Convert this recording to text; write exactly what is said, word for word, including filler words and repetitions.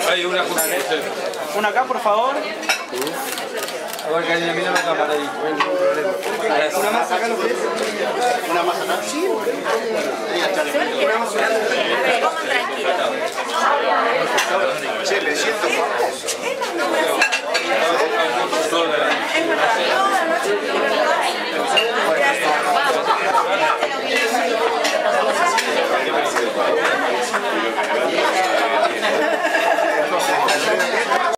Hay una junta. Una acá, por favor. A ver, Karina, mira la cámara ahí. Una más acá, lo que es. Una más acá. Sí. Una más acá.